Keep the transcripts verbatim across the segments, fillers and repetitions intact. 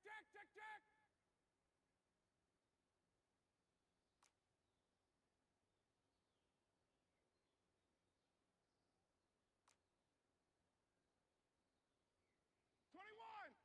tick, tick, tick! Twenty-one!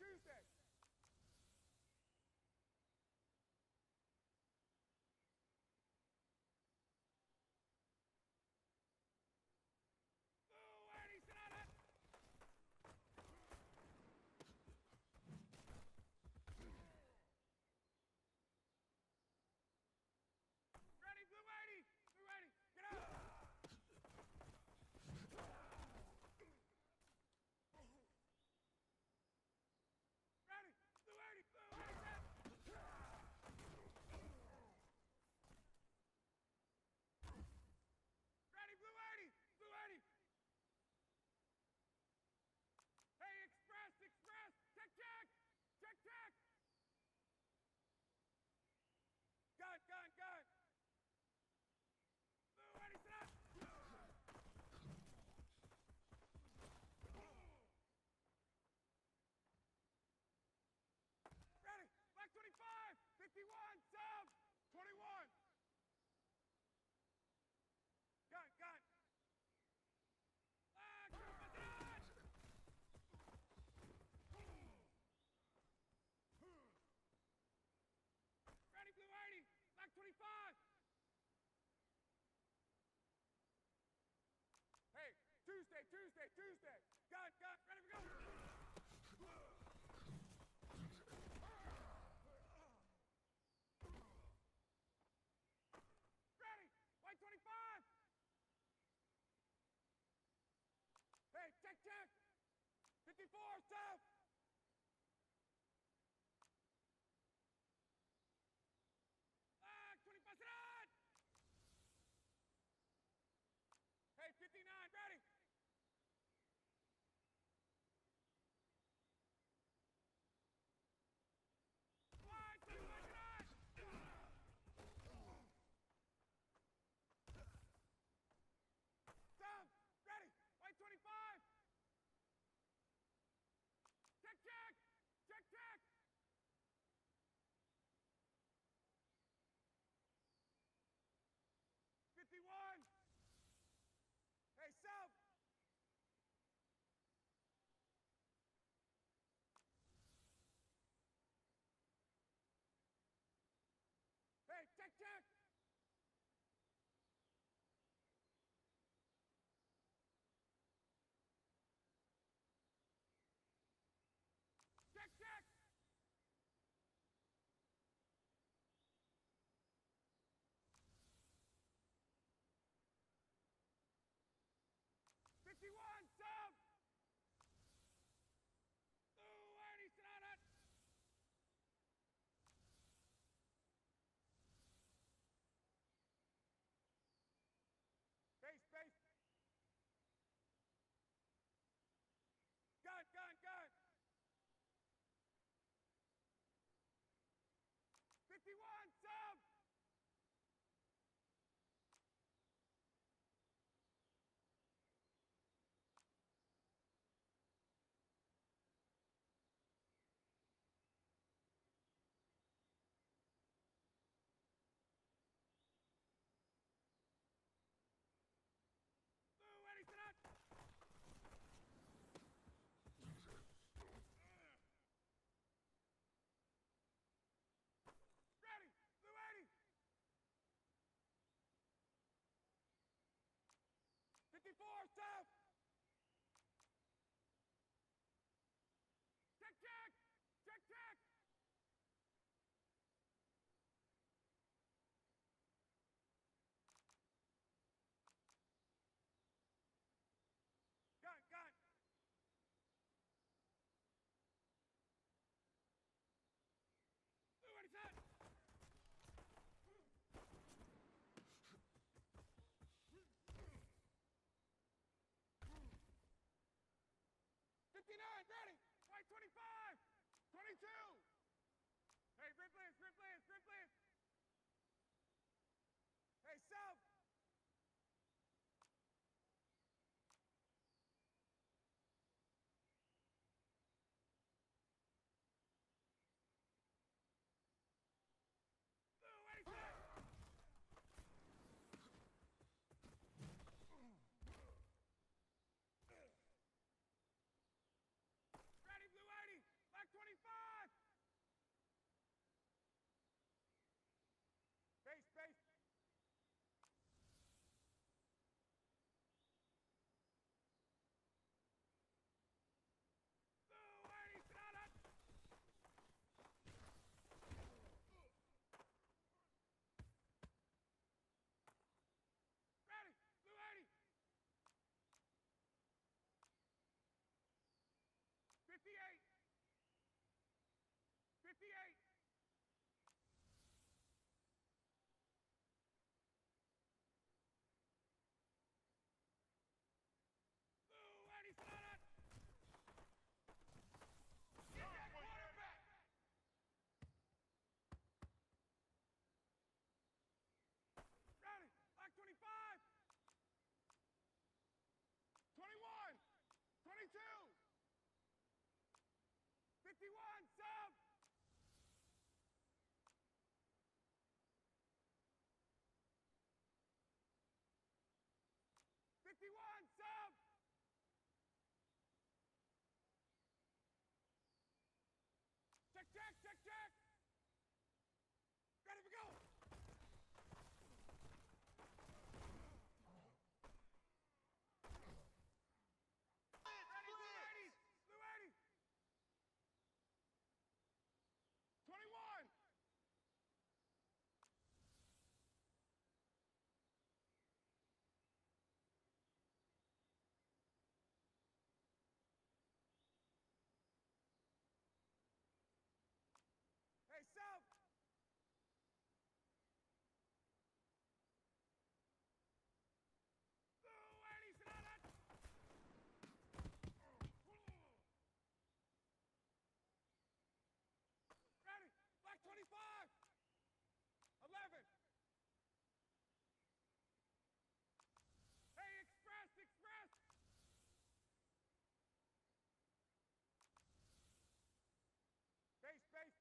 Tuesday. Blue eighty, Sonata! Ready, Blue eighty! Blue eighty, get out! Ready, Blue eighty, Blue eighty, set! Ready, Blue eighty, Blue eighty! Hey, Express, Express! Check, check! Check, check! Gun, gun, gun! Blue eighty, set up! Ready! Black twenty-five! fifty-one! Sub! twenty-one! Gun, gun! Ah, come on! Ready, Blue eighty! Black twenty-five! Hey, Tuesday, Tuesday, Tuesday! Gun, gun, ready for go! Ready! White twenty-five! Hey, check, check! fifty-four, south! Ah, twenty-five, sit on! Hey, fifty-nine, ready! One, twenty-one, sit on! South, ready! White twenty-five! Check, check! Check, check! fifty-one! Hey, south! Hey, check, check! Check, check! fifty-one, sub! Blue eighty, sit on it! Base, base! Gun, gun, gun! fifty-one, sub! Blue eighty, sit on! Ready! Blue fifty-one, sub! fifty-one, sub! Check, check, check, check! Ready to go! Ready, blue eighty! Blue eighty! twenty-one! Hey, sub! Blue eighty, sit on it! Ready! Black twenty-five! eleven! Hey, express, express! Base, base!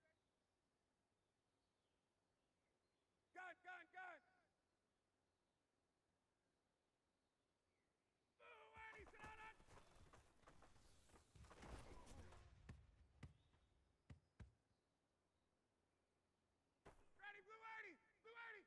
Gun, gun, gun! Blue eighty, sit on it! Ready, blue eighty! Blue eighty!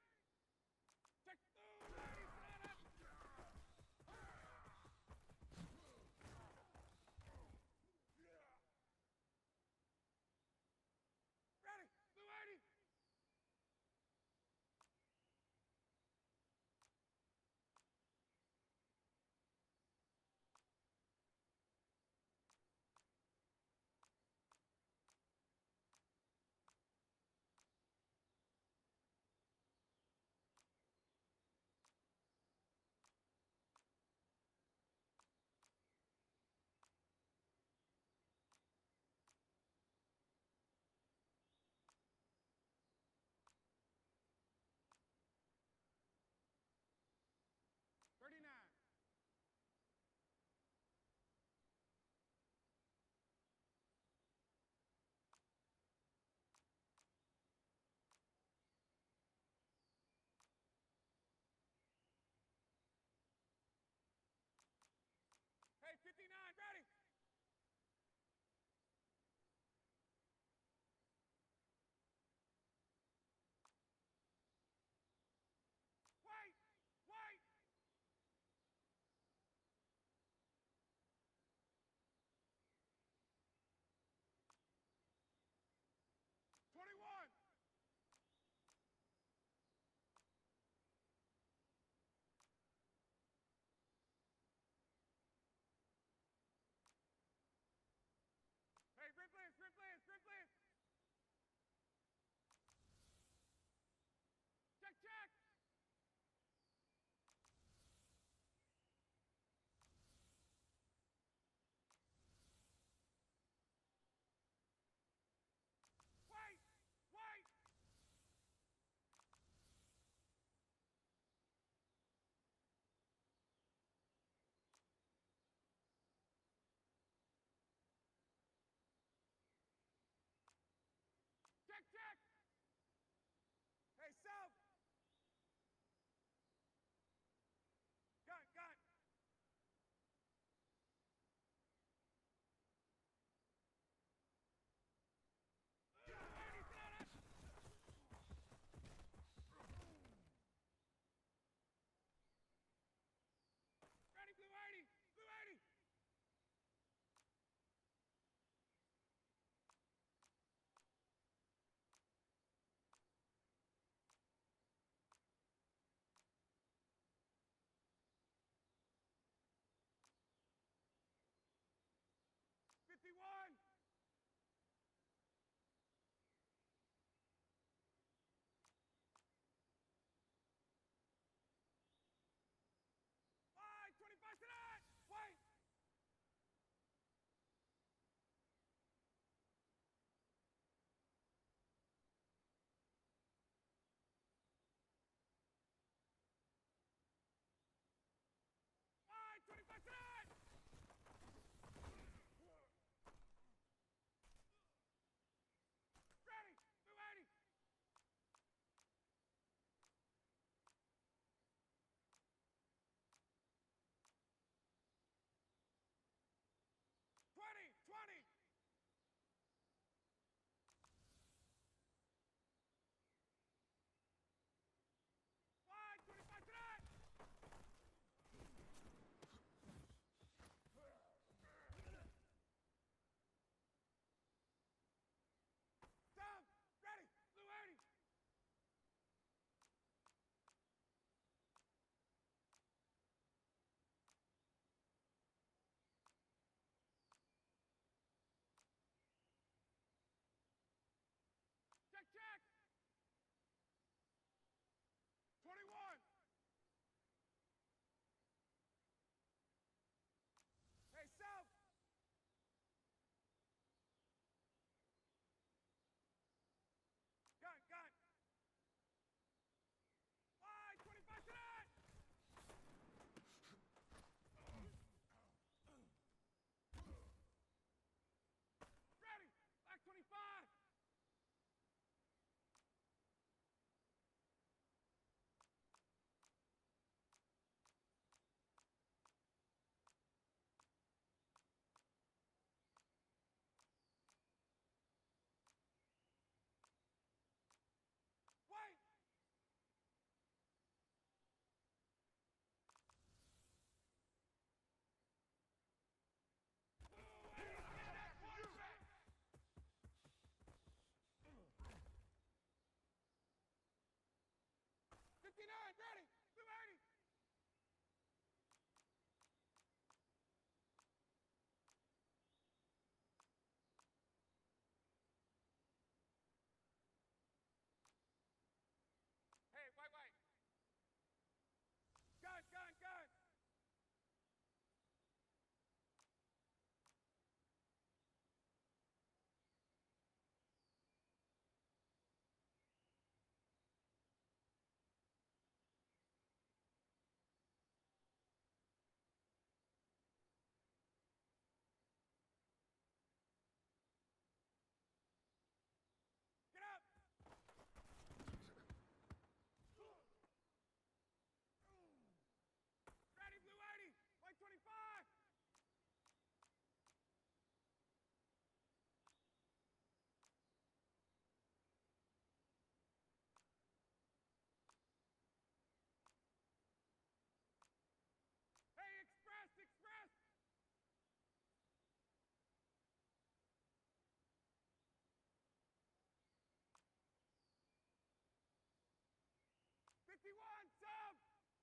fifty-one, sub!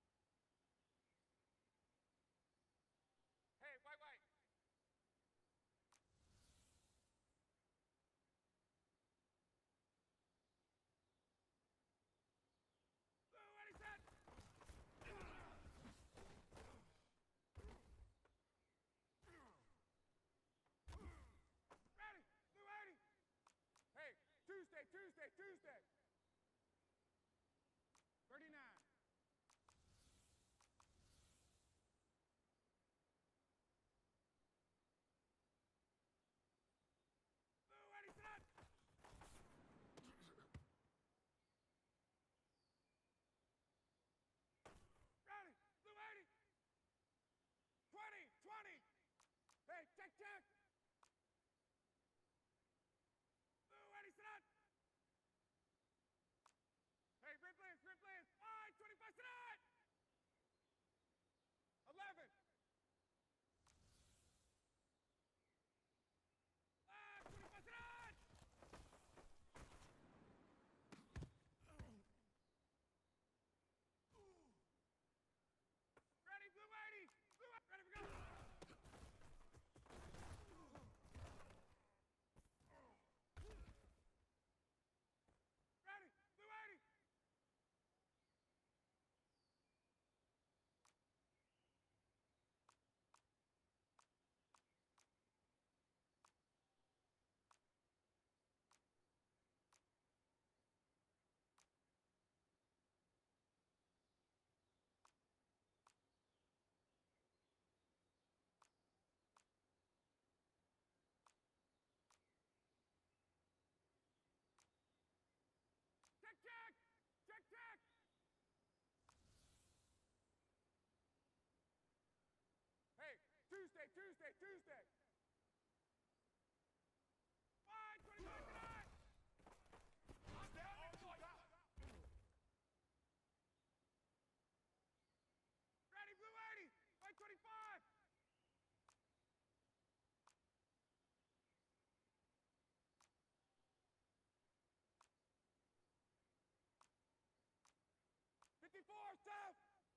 Hey, white, white. Blue, ready, set! Ready, blue eighty! Hey, Tuesday, Tuesday, Tuesday! thirty-nine. Blue, ready, set! Ready, blue eighty! twenty, twenty! Hey, check, check! Blue, ready, set! Hey, Ripley's, Ripley's! Five, twenty-five, set! eleven! Ah, twenty-five, set! Ready, blue eighty! Blue eighty! Ready, we go! Ready, blue eighty! Check, check! Check, check! Hey, Tuesday, Tuesday, Tuesday! Five, twenty-five, tonight! I'm down, all you got! Ready, blue eighty! Five, twenty-five! fifty-four, south!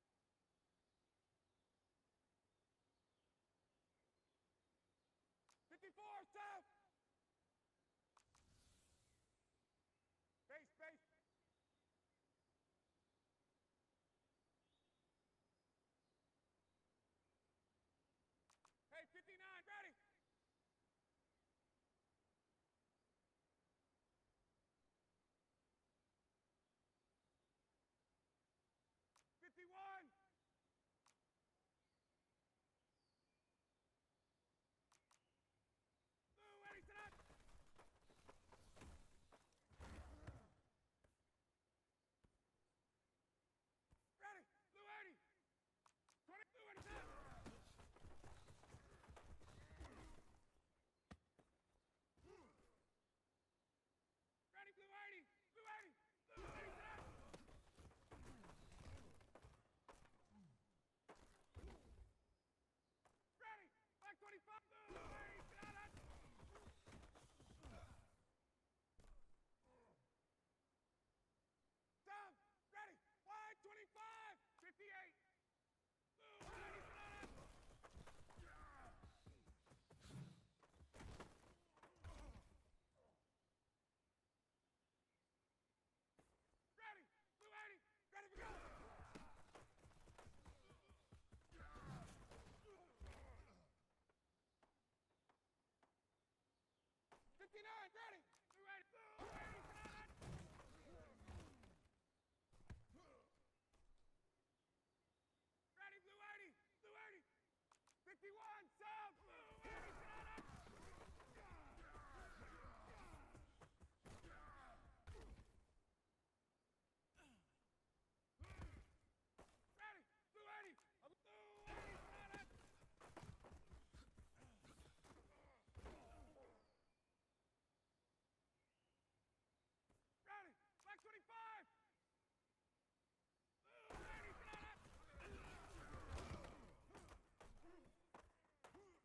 fifty-four, south! Base, base! Hey, fifty-nine, ready! fifty-one! Blue, ready, set up! Ready, blue eighty! twenty, blue, ready, set up! Ready, blue eighty! Blue eighty! Blue eighty, set up! Ready! five twenty-five! Blue eighty, set up! Down! Ready! five twenty-five! fifty-eight! Blue eighty, set up! Ready! Blue eighty! Ready, we go! fifty-nine, ready! Blue eighty! Blue eighty, set up! Ready, blue eighty! Blue eighty! fifty-one, south! Blue eighty, set up! Ready! Blue eighty! Blue eighty, set up! Ready! Black twenty-five! Blue eighty, set up!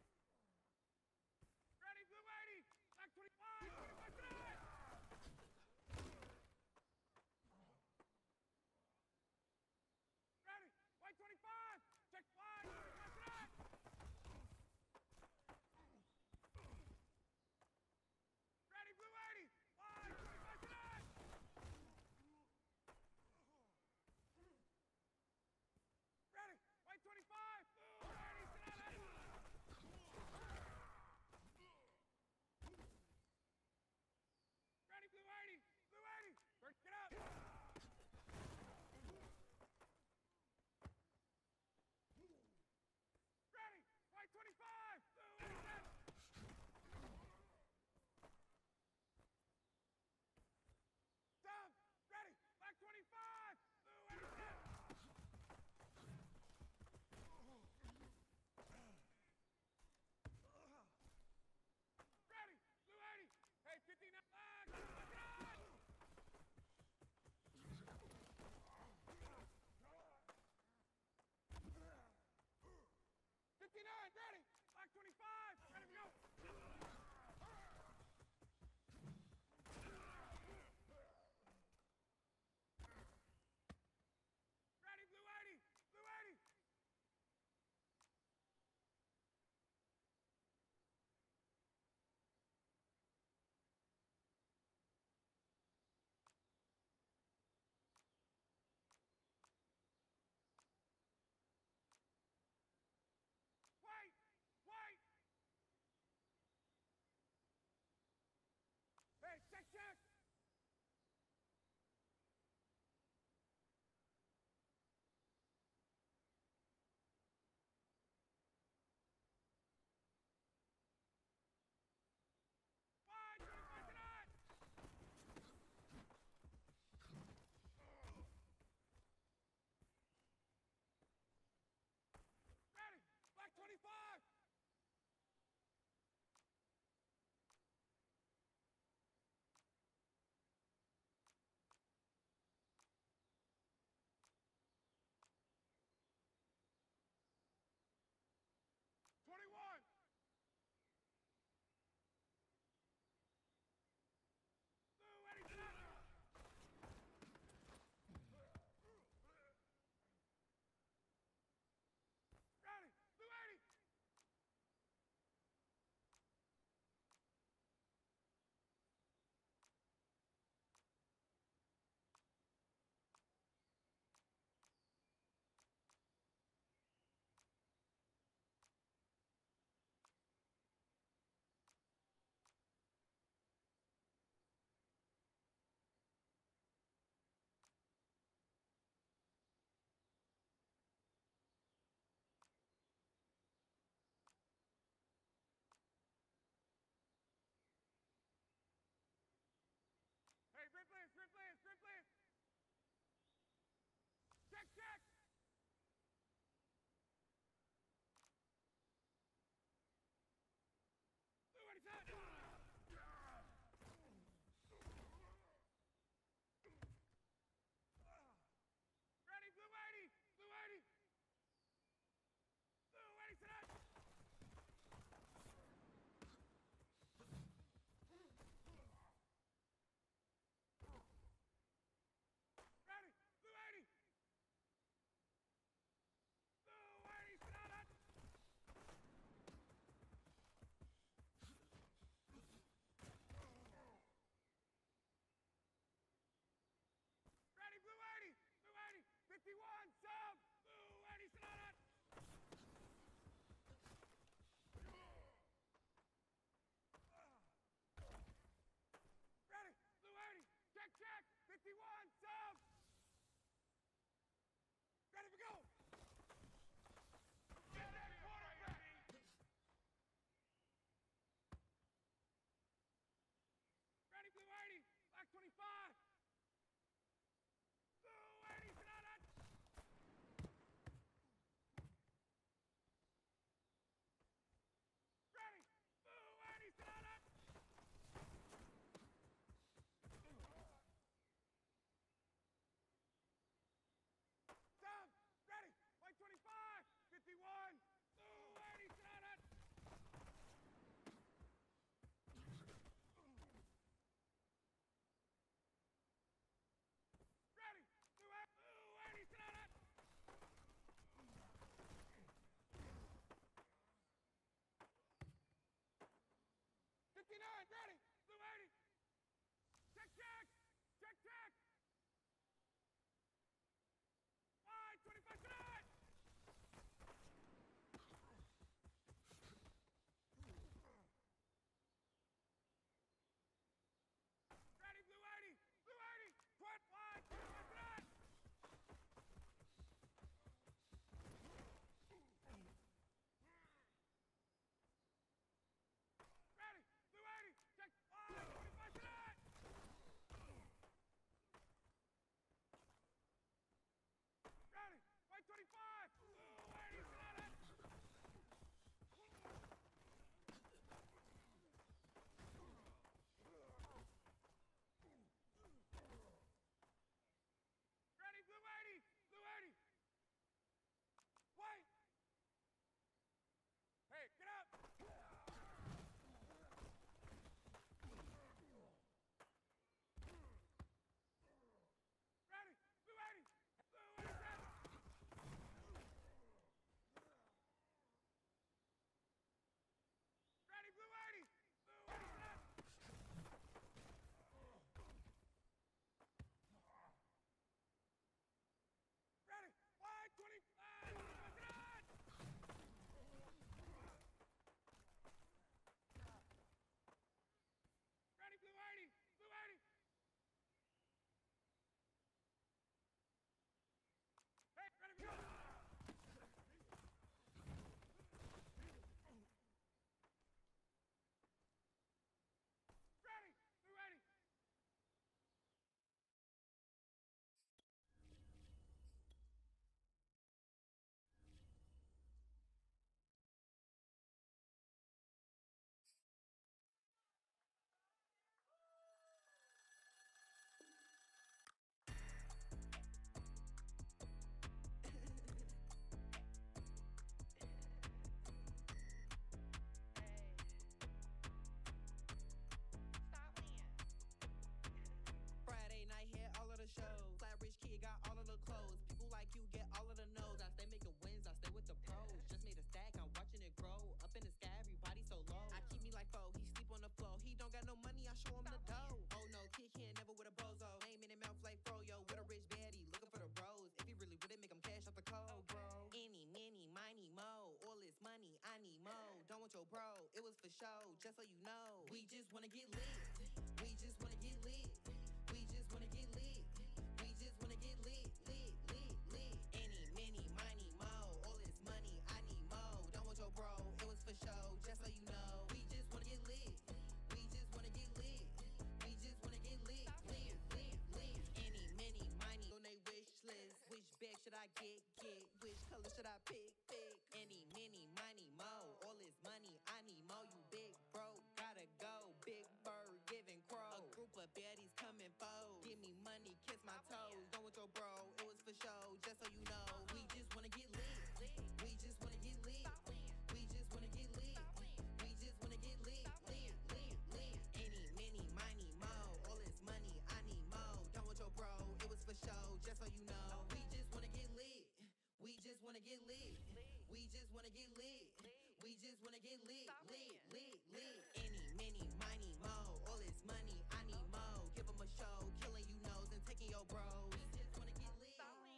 wanna get lit. We just wanna get lit. We just wanna get lit. We just wanna get lit, lit, lit, lit. Any, many, miny, mo. All this money, I need mo. Don't want your bro, it was for show, just so you know. We just wanna get lit. We just wanna get lit. We just wanna get lit, lit, lit, lit. Any, many, miny on they wish list. Which bag should I get, get? Which color should I pick, pick? Any, many, miny, mo. All this money, I need mo. You big bro, gotta go. Big bird giving crow. A group of baddies coming foes. Give me money, kiss my toes. Don't with your bro, it was for show, just so you know. We just wanna get lit. We just wanna get lit. We just wanna get lit. We just wanna get lit, lit, lit, lit. Any, many, miny, mo. All this money, I need mo. Don't with your bro, it was for show, just so you know. We just wanna get lit. We just wanna get lit. We just wanna get lit. We just wanna get lit, lit, lit, lit. Any, many, miny, mo. All this money, I need mo. Give them a show, killing you nose and taking your bros. We just wanna get lit.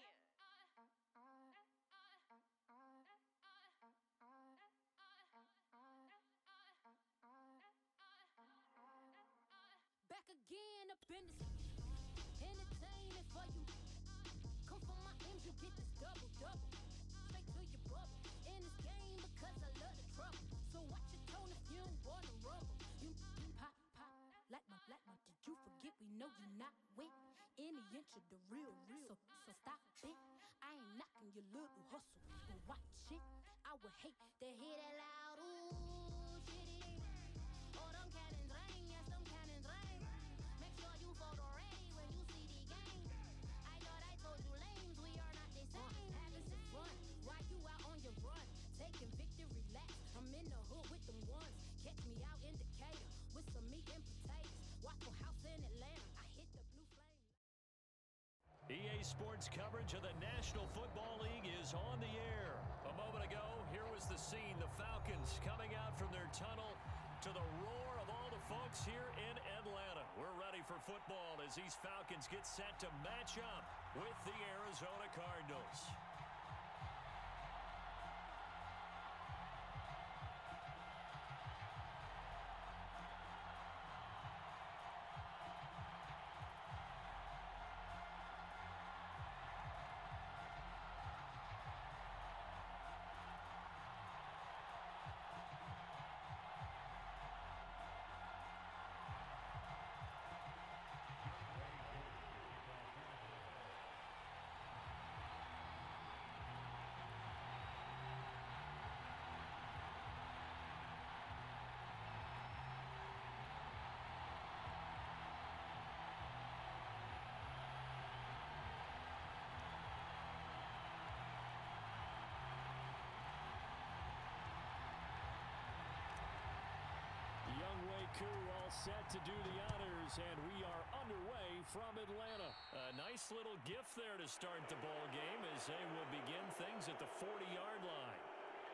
Back again up in this entertainment for you. Come from my M's, you get this double, double. Straight to your bubble. In this game because I love the trouble. So watch your tone if you don't wanna rumble. You, you pop, pop, like my, like my. Did you forget we know you not with any inch of the real, real. So, so stop it. I ain't knocking your little hustle. But watch it. I would hate to hear that loud ooh, shitty. Oh, them cannons ring, yes, them cannons ring. Make sure you photo ready when you see the game. I thought I told you lames, we are not the same. Having some fun, while you out on your run. Taking victory laps, I'm in the hood with them ones. Catch me out in Decatur with some meat and potatoes. Waffle House in Atlanta, I hit the blue flame. E A Sports coverage of the National Football League is on the air. A moment ago, here was the scene. The Falcons coming out from their tunnel to the roar of all the folks here in Atlanta. We're ready for football as these Falcons get set to match up with the Arizona Cardinals. Younghoe Koo all set to do the honors, and we are underway from Atlanta. A nice little gift there to start the ball game as they will begin things at the forty-yard line.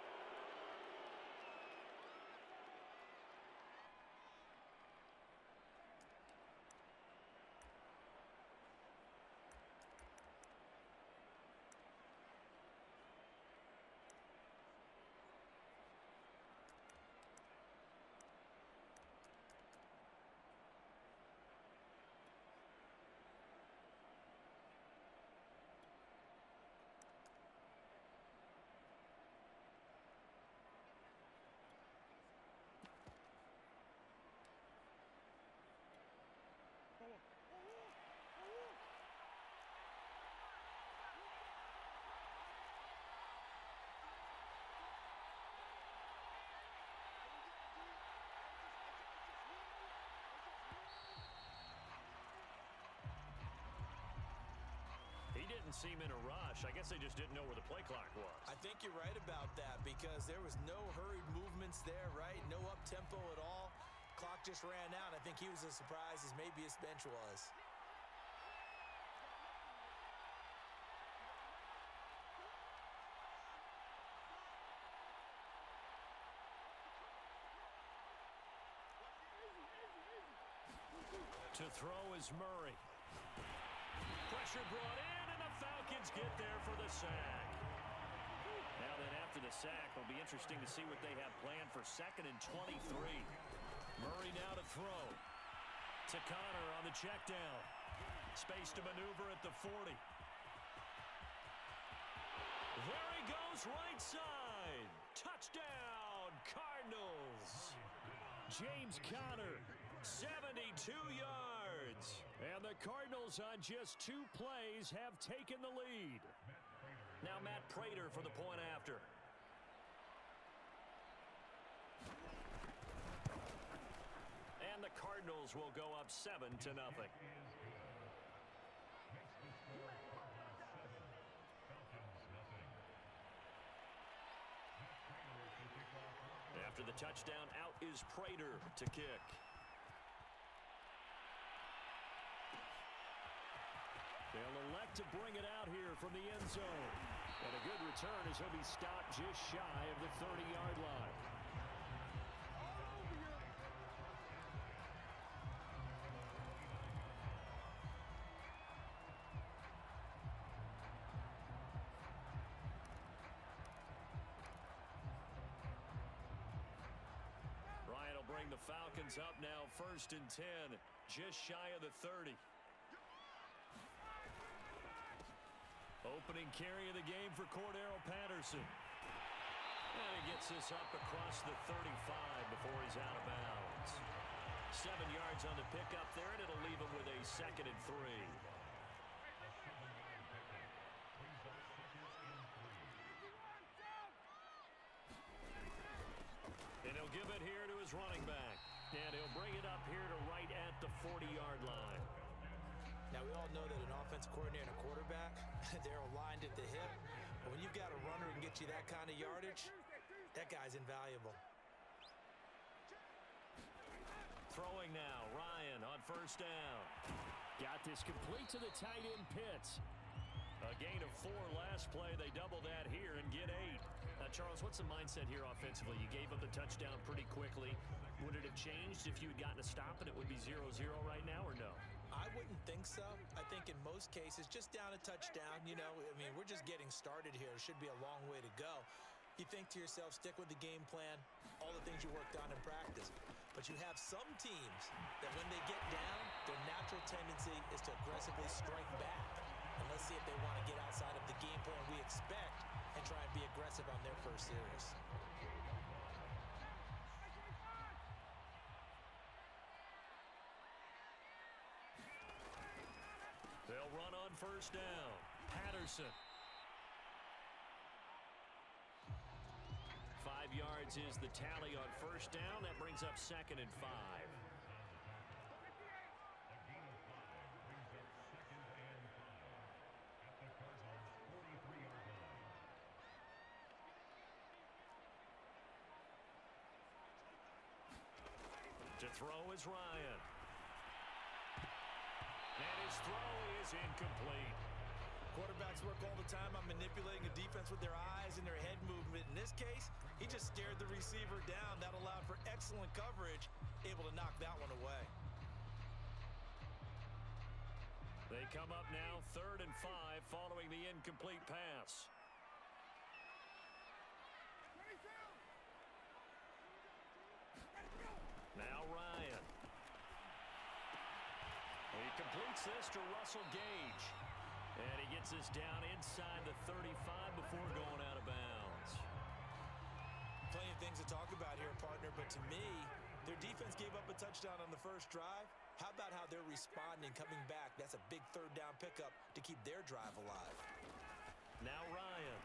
He didn't seem in a rush. I guess they just didn't know where the play clock was. I think you're right about that because there was no hurried movements there, right? No up-tempo at all. Clock just ran out. I think he was as surprised as maybe his bench was. To throw is Murray. Pressure brought in, and the Falcons get there for the sack. Now then, after the sack, it'll be interesting to see what they have planned for second and twenty-three. Murray now to throw. To Connor on the check down. Space to maneuver at the forty. There he goes, right side. Touchdown, Cardinals. James Conner, seventy-two yards. And the Cardinals on just two plays have taken the lead. Now Matt Prater for the point after. And the Cardinals will go up seven to nothing. After the touchdown, out is Prater to kick. They'll elect to bring it out here from the end zone. And a good return as he'll be stopped just shy of the thirty-yard line. Ryan will bring the Falcons up now first and ten, just shy of the thirty. Opening carry of the game for Cordero Patterson. And he gets this up across the thirty-five before he's out of bounds. Seven yards on the pickup there, and it'll leave him with a second and three. And he'll give it here to his running back. And he'll bring it up here to right at the forty-yard line. Now, we all know that an offensive coordinator and a quarterback, they're aligned at the hip. But when you've got a runner who can get you that kind of yardage, that guy's invaluable. Throwing now, Ryan on first down. Got this complete to the tight end Pitts. A gain of four last play. They double that here and get eight. Now, Charles, what's the mindset here offensively? You gave up the touchdown pretty quickly. Would it have changed if you had gotten a stop and it would be zero zero right now, or no? I wouldn't think so. I think in most cases, just down a touchdown, you know, I mean, we're just getting started here. It should be a long way to go. You think to yourself, stick with the game plan, all the things you worked on in practice. But you have some teams that when they get down, their natural tendency is to aggressively strike back. And let's see if they want to get outside of the game plan we expect and try and be aggressive on their first series. They'll run on first down. Patterson. Five yards is the tally on first down. That brings up second and five. To throw is Ryan. And his throw is incomplete. Quarterbacks work all the time on manipulating a defense with their eyes and their head movement. In this case, he just stared the receiver down. That allowed for excellent coverage, able to knock that one away. They come up now third and five following the incomplete pass. Now Ryan. He completes this to Russell Gage. And he gets this down inside the thirty-five before going out of bounds. Plenty of things to talk about here, partner, but to me, their defense gave up a touchdown on the first drive. How about how they're responding, coming back? That's a big third down pickup to keep their drive alive. Now Ryan.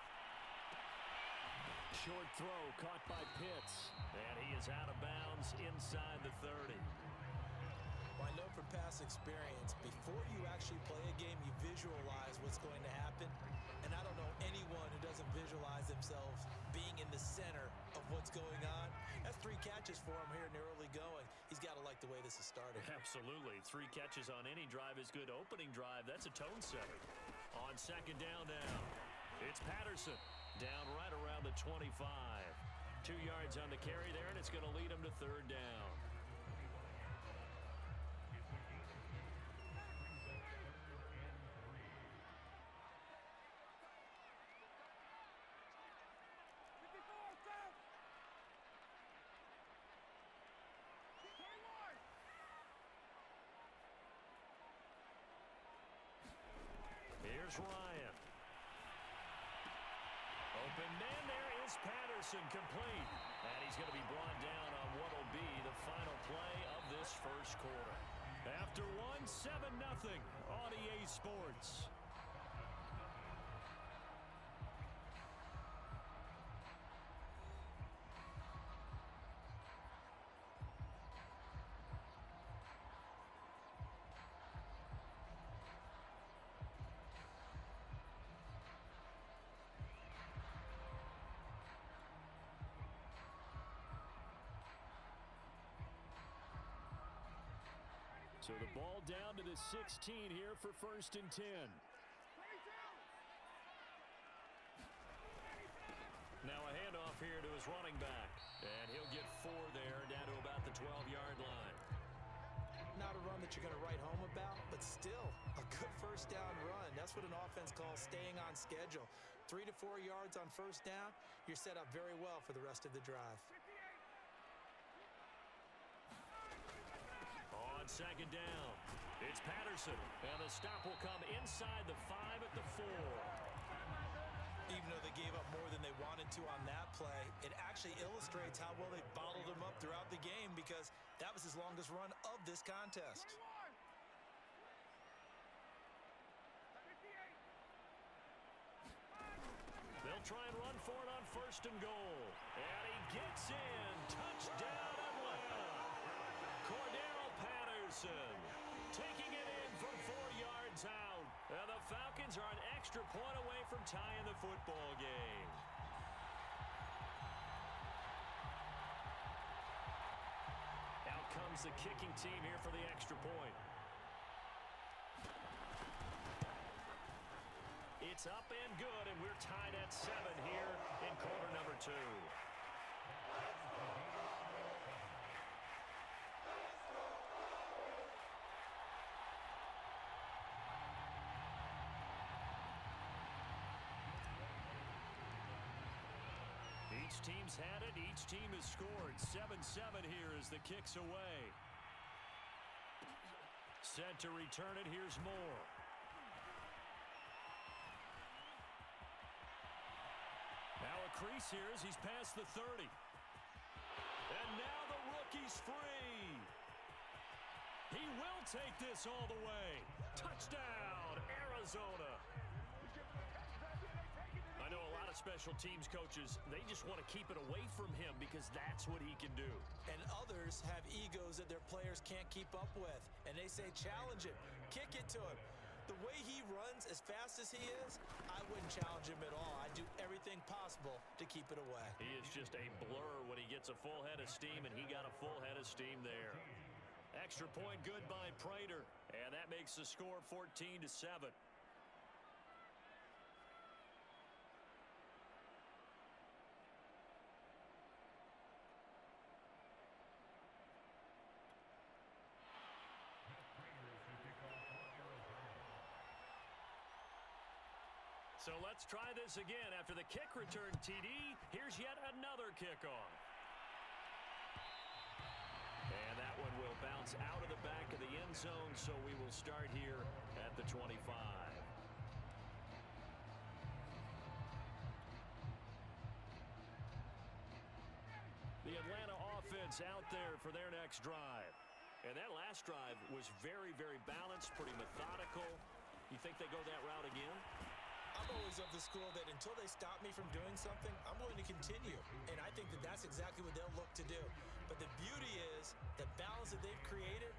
Short throw caught by Pitts. And he is out of bounds inside the thirty. Well, I know from past experience, before you actually play a game, you visualize what's going to happen. And I don't know anyone who doesn't visualize themselves being in the center of what's going on. That's three catches for him here in the early going. He's got to like the way this is started. Absolutely. Three catches on any drive is good. Opening drive, that's a tone setter. On second down now, it's Patterson. Down right around the twenty-five. Two yards on the carry there, and it's going to lead him to third down. Here's Ryan. Open man, there is Patterson, complete. And he's going to be brought down on what will be the final play of this first quarter. After one, seven nothing on E A Sports. So the ball down to the sixteen here for first and ten. Now a handoff here to his running back. And he'll get four there, down to about the twelve-yard line. Not a run that you're going to write home about, but still a good first down run. That's what an offense calls staying on schedule. Three to four yards on first down, you're set up very well for the rest of the drive. On second down, it's Patterson, and the stop will come inside the five at the four. Even though they gave up more than they wanted to on that play, it actually illustrates how well they bottled him up throughout the game, because that was his longest run of this contest. They'll try and run for it on first and goal. And he gets in. Touchdown Atlanta. Cordero Patterson taking it in from four yards out. And the Falcons are an extra point away from tying the football game. Out comes the kicking team here for the extra point. It's up and good, and we're tied at seven here in quarter number two. Each team's had it. Each team has scored. seven seven here as the kick's away. Set to return it. Here's Moore. Now a crease here as he's past the thirty. And now the rookie's free. He will take this all the way. Touchdown, Arizona. I know a lot of special teams coaches, they just want to keep it away from him because that's what he can do. And others have egos that their players can't keep up with. And they say, challenge him, kick it to him. The way he runs as fast as he is, I wouldn't challenge him at all. I'd do everything possible to keep it away. He is just a blur when he gets a full head of steam, and he got a full head of steam there. Extra point good by Prater, and that makes the score fourteen to seven. So let's try this again. After the kick return T D, here's yet another kickoff. And that one will bounce out of the back of the end zone, so we will start here at the twenty-five. The Atlanta offense out there for their next drive. And that last drive was very, very balanced, pretty methodical. You think they go that route again? I'm always of the school that until they stop me from doing something, I'm going to continue. And I think that that's exactly what they'll look to do. But the beauty is the balance that they've created